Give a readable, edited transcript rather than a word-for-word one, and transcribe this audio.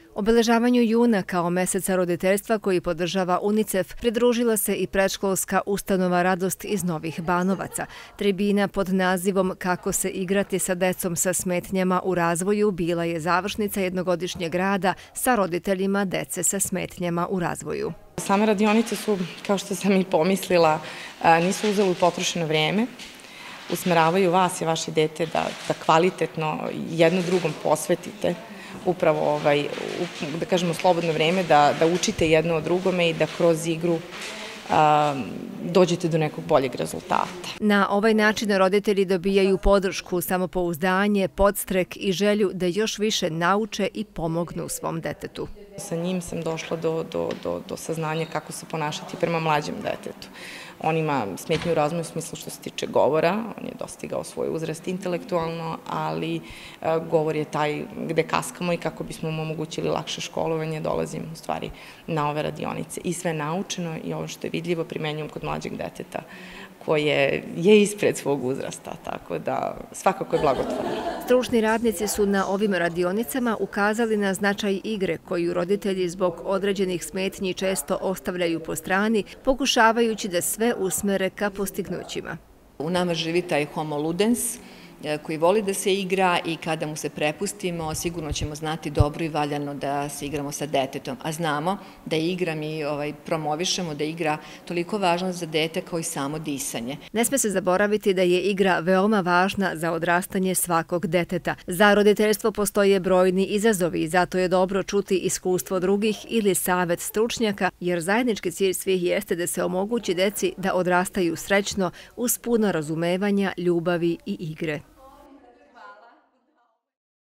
Obeležavanju juna kao meseca roditeljstva koji podržava UNICEF pridružila se i predškolska ustanova Radost iz Novih Banovaca. Tribina pod nazivom Kako se igrati sa decom sa smetnjama u razvoju bila je završnica jednogodišnjeg rada sa roditeljima dece sa smetnjama u razvoju. Same radionice su, kao što sam i pomislila, nisu uzeli potrošeno vreme. Usmeravaju vas i vaše dete da kvalitetno jedno drugom posvetite upravo, da kažemo, slobodno vreme, da učite jedno od drugome i da kroz igru dođete do nekog boljeg rezultata. Na ovaj način roditelji dobijaju podršku, samopouzdanje, podstrek i želju da još više nauče i pomognu svom detetu. Sa njim sam došla do saznanja kako se ponašati prema mlađem detetu. On ima smetnju u razvoju u smislu što se tiče govora, on je dostigao svoj uzrast intelektualno, ali govor je taj gde kaskamo i kako bismo mu omogućili lakše školovanje, dolazim u stvari na ove radionice. I sve naučeno i ovo što je vidljivo primenjujem kod mlađeg deteta koje je ispred svog uzrasta, tako da svakako je blagotvorno. Stručni radnici su na ovim radionicama ukazali na značaj igre koju roditelji zbog određenih smetnji često ostavljaju po strani, pokušavajući da sve usmere ka postignućima. U nama živi taj homo ludens koji voli da se igra i kada mu se prepustimo, sigurno ćemo znati dobro i valjano da se igramo sa detetom. A znamo da igra mi promovišemo, da je igra toliko važna za dete kao i samo disanje. Ne sme se zaboraviti da je igra veoma važna za odrastanje svakog deteta. Za roditeljstvo postoje brojni izazovi i zato je dobro čuti iskustvo drugih ili savet stručnjaka, jer zajednički cilj svih jeste da se omogući deci da odrastaju srećno uz puno razumevanja, ljubavi i igre.